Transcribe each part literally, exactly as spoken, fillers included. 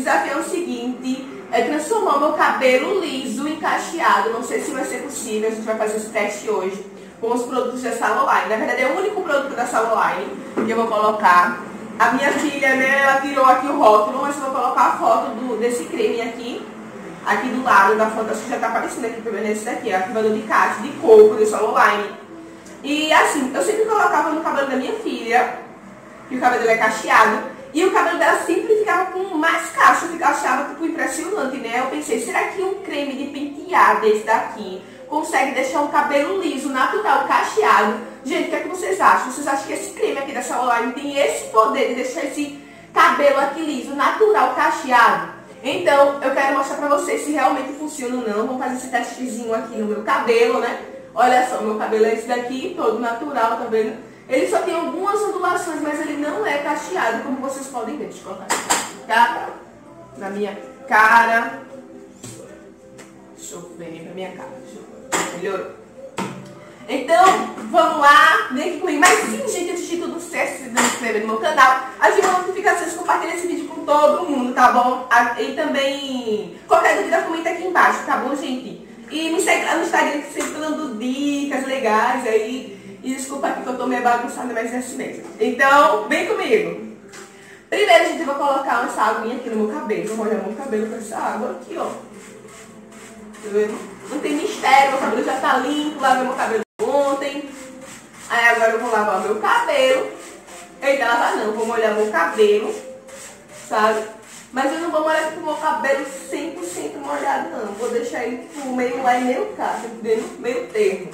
desafio é o seguinte, é transformar o meu cabelo liso em cacheado. Não sei se vai ser possível, a gente vai fazer esse teste hoje com os produtos da Saloline. Na verdade é o único produto da Saloline que eu vou colocar. A minha filha, né, ela tirou aqui o rótulo, mas eu vou colocar a foto do, desse creme aqui, aqui do lado da foto, acho que já tá aparecendo aqui, pelo menos esse daqui, é ativador de caixa, de coco, da Saloline. E assim, eu sempre colocava no cabelo da minha filha, que o cabelo dela é cacheado, e o cabelo dela sempre ficava com mais cacho, eu achava tipo impressionante, né? Eu pensei, será que um creme de pentear desse daqui consegue deixar um cabelo liso, natural, cacheado? Gente, o que é que vocês acham? Vocês acham que esse creme aqui da Saloline tem esse poder de deixar esse cabelo aqui liso, natural, cacheado? Então, eu quero mostrar pra vocês se realmente funciona ou não. Vamos fazer esse testezinho aqui no meu cabelo, né? Olha só, meu cabelo é esse daqui, todo natural, tá vendo? Ele só tem algumas ondulações, mas ele não é cacheado, como vocês podem ver. Deixa eu colocar aqui, tá? Na minha cara. Deixa eu ver pra minha cara. Deixa eu ver. Melhorou. Então, vamos lá, vem aqui comigo. Mas sim, gente, antes de tudo, se inscreve no meu canal, ativa as notificações, compartilha esse vídeo com todo mundo, tá bom? E também, qualquer dúvida, comenta aqui embaixo, tá bom, gente? E me segue lá no Instagram, que sempre tô dando dicas legais aí. E desculpa aqui que eu tô meio bagunçada, mas é assim mesmo. Então, vem comigo. Primeiro, gente, eu vou colocar essa aguinha aqui no meu cabelo. Vou molhar meu cabelo com essa água aqui, ó. Tá vendo? Não tem mistério, meu cabelo já tá limpo, lavei meu cabelo ontem. Aí agora eu vou lavar meu cabelo. Eita, lavar não, vou molhar meu cabelo, sabe? Mas eu não vou molhar com o meu cabelo cem por cento molhado, não. Vou deixar ele tipo, meio lá e meio cá, entendeu? Meio termo.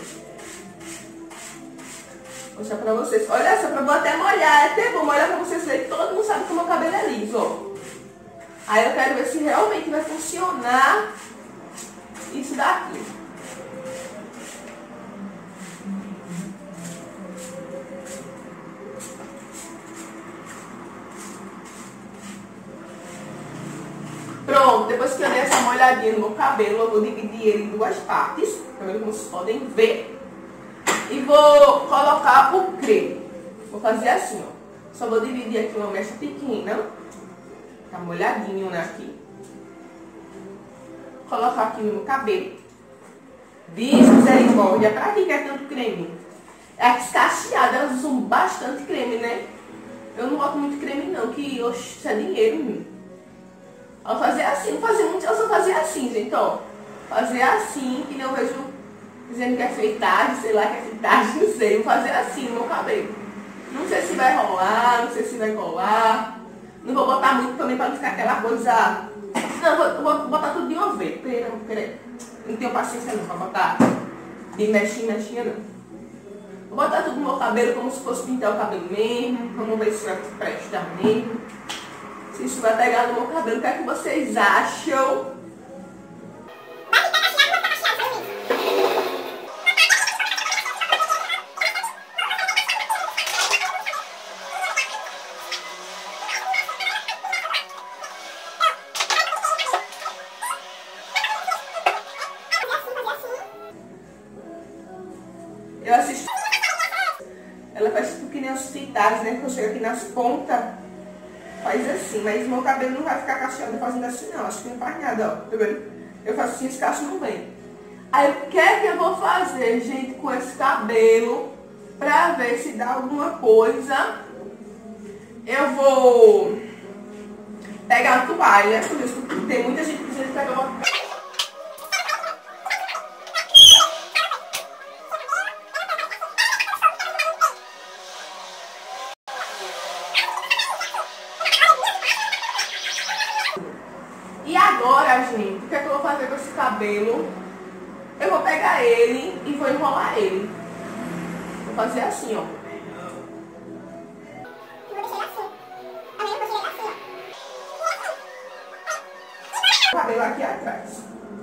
Vou mostrar pra vocês. Olha só, eu vou até molhar. É até bom molhar pra vocês verem. Todo mundo sabe que o meu cabelo é liso, ó. Aí eu quero ver se realmente vai funcionar isso daqui. Pronto, depois que eu dei essa molhadinha no meu cabelo, eu vou dividir ele em duas partes, tá vendo como vocês podem ver. E vou colocar o creme. Vou fazer assim, ó. Só vou dividir aqui uma mecha pequena. Tá molhadinho, né, aqui. Vou colocar aqui no meu cabelo. Vixe, misericórdia, pra que quer tanto creme? As cacheadas, elas usam bastante creme, né? Eu não boto muito creme não, que oxe, isso é dinheiro em mim. Vou fazer assim, vou fazer muito, eu só fazer assim, gente, ó. Fazer assim, que não vejo dizendo que é feitagem, sei lá que é feitagem, não sei. Vou fazer assim no meu cabelo. Não sei se vai rolar, não sei se vai colar. Não vou botar muito também pra não ficar aquela coisa... Não, vou, vou botar tudo de uma vez. Peraí, peraí. Não tenho paciência não pra botar de mexinha, mexinha não. Vou botar tudo no meu cabelo como se fosse pintar o cabelo mesmo. Vamos ver se vai prestar mesmo. Se isso vai pegar no meu cabelo. O que é que vocês acham? Eu assisto. Ela faz tipo que nem as fitadas, né? Quando chega aqui nas pontas, faz assim. Mas meu cabelo não vai ficar cacheado fazendo assim, não. Acho que não faz nada, ó. Tá vendo? Eu faço assim, esse cacho não vem. Aí o que é que eu vou fazer, gente, com esse cabelo? Pra ver se dá alguma coisa. Eu vou pegar a toalha. Tem muita gente que precisa pegar uma... E agora, gente, o que é que eu vou fazer com esse cabelo? Eu vou pegar ele e vou enrolar ele. Vou fazer assim, ó. O cabelo aqui atrás.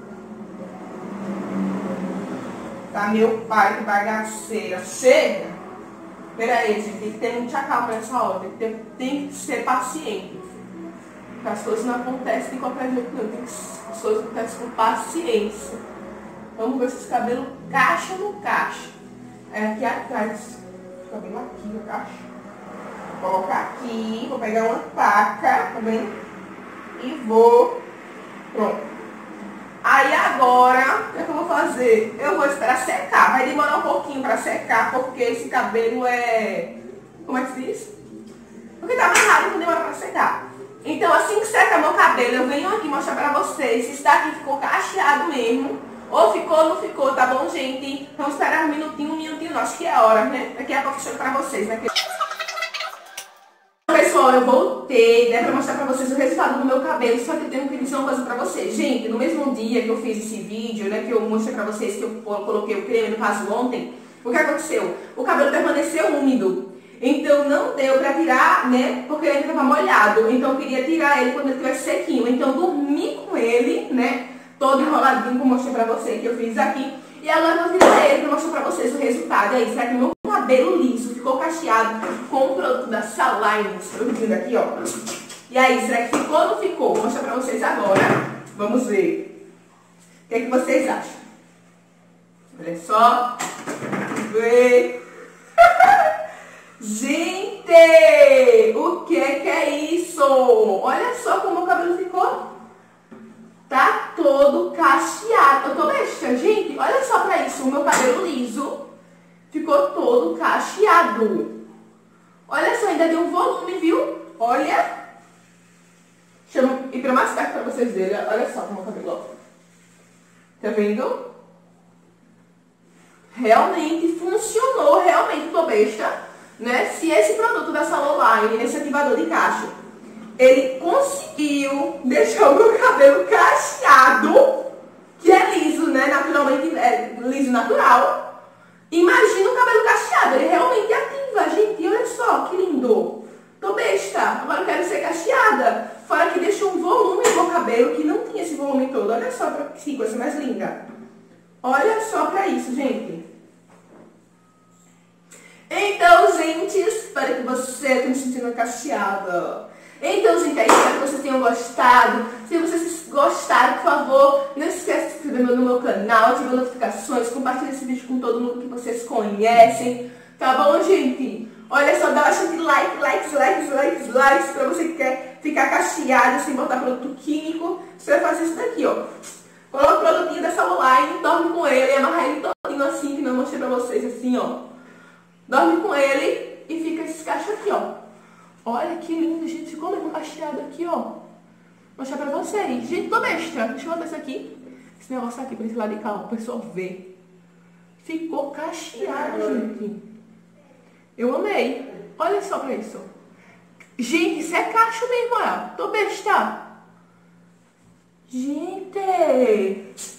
Tá, meu pai, que bagaceira. Chega! Pera aí, gente, tem que ter muita calma nessa hora. Tem que, ter, tem que ser paciente. As coisas não acontecem de qualquer jeito, não. Tem que, as coisas acontecem com paciência. Vamos ver se esse cabelo caixa ou não caixa. É aqui atrás. O cabelo aqui, no caixa. Vou colocar aqui. Vou pegar uma faca, tá vendo? e vou... Pronto. Aí agora, o que é que eu vou fazer? Eu vou esperar secar. Vai demorar um pouquinho pra secar, porque esse cabelo é... Como é que se diz? Porque tá amarrado, então demora pra secar. Então assim que seca meu cabelo, eu venho aqui mostrar pra vocês se está aqui ficou cacheado mesmo. Ou ficou ou não ficou, tá bom, gente? Vamos esperar um minutinho, um minutinho, não, acho que é hora, né? Daqui a pouco eu chego pra vocês, né? Pessoal, eu voltei, né, pra mostrar pra vocês o resultado do meu cabelo, só que eu tenho que dizer uma coisa pra vocês. Gente, no mesmo dia que eu fiz esse vídeo, né, que eu mostrei pra vocês que eu coloquei o creme, no caso ontem, o que aconteceu? O cabelo permaneceu úmido, então não deu pra tirar, né, porque ele tava molhado, então eu queria tirar ele quando ele estivesse sequinho, então eu dormi com ele, né, todo enroladinho, como eu mostrei pra vocês, que eu fiz aqui, e agora eu vou tirar ele pra mostrar pra vocês o resultado. Aí, será que meu cabelo liso ficou cacheado com o produto da Saline, produzindo aqui, ó. E aí, será que ficou ou não ficou? Vou mostrar pra vocês agora. Vamos ver. O que é que vocês acham? Olha só. Vamos ver. Gente! O que é que é isso? Olha só como o cabelo ficou. Tá todo cacheado. Eu tô besta, gente. Olha só pra isso. O meu cabelo liso ficou todo cacheado. Olha só, ainda deu um volume, viu? Olha. Deixa eu ir pra mais perto pra vocês verem. Olha só como o cabelo. Tá vendo? Realmente funcionou. Realmente tô besta, né? Se esse produto da Saline, esse ativador de cacho, ele conseguiu deixar o meu cabelo cacheado, que é liso, né? Naturalmente, é liso natural. Imagina o cabelo cacheado, ele realmente ativa, gente. Olha só, que lindo. Tô besta, agora eu quero ser cacheada. Fora que deixou um volume no meu cabelo, que não tinha esse volume todo. Olha só que coisa mais linda. Olha só pra isso, gente. Então, gente, espero que você tenha me sentindo cacheada. Então, gente, é isso. Espero que vocês tenham gostado. Se vocês gostaram, por favor, não esqueça de se inscrever no meu canal, ativar notificações, compartilhe esse vídeo com todo mundo que vocês conhecem. Tá bom, gente? Olha só, dá bastante like, likes, likes, likes, likes, pra você que quer ficar cacheado sem botar produto químico. Você vai fazer isso daqui, ó. Coloca o produtinho da Saline, dorme com ele, amarra ele todinho assim, que não mostrei pra vocês, assim, ó. Dorme com ele e fica esse cacho aqui, ó. Olha que lindo, gente. Ficou mesmo cacheado aqui, ó. Vou mostrar pra vocês. Gente, tô besta. Deixa eu botar isso aqui. Esse negócio aqui pra esse lado de cá, ó. O pessoal ver. Ficou cacheado, gente. Eu amei. Olha só pra isso. Gente, isso é cacho mesmo, ó. Tô besta. Gente.